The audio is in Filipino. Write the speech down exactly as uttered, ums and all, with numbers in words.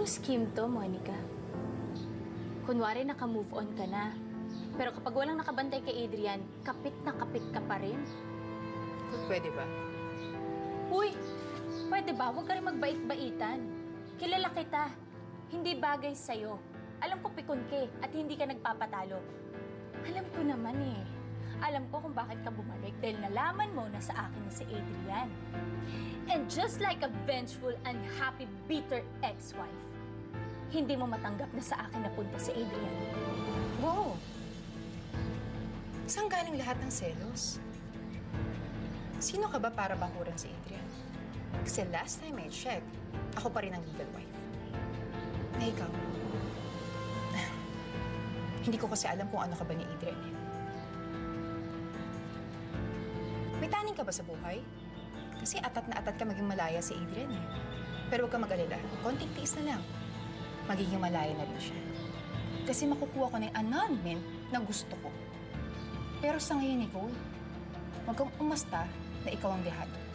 scheme to, Monica? Kunwari naka-move on ka na. Pero kapag walang nakabantay kay Adrian, kapit na kapit ka pa rin. Kung pwede ba? Uy, pwede ba? Huwag ka rin magbait-baitan. Kilala kita. Hindi bagay sa'yo. Alam ko pikon ka at hindi ka nagpapatalo. Alam ko naman eh. Alam ko kung bakit ka bumalik dahil nalaman mo na sa akin na si Adrian. And just like a vengeful, unhappy, bitter ex-wife, hindi mo matanggap na sa akin napunta si Adrian. Wow! Saan galing lahat ng selos? Sino ka ba para bakuran si Adrian? Kasi last time I checked, ako pa rin ang legal wife. Na ikaw. Hindi ko kasi alam kung ano ka ba ni Adrian eh. May taning ka ba sa buhay? Kasi atat na atat ka maging malaya si Adrian eh. Pero huwag ka mag-alala. Konting tiis na lang. Magiging malaya na rin siya. Kasi makukuha ko na yung annulment na gusto ko. Pero sa ngayon, Nicole, huwag kang umasta na ikaw ang dehado.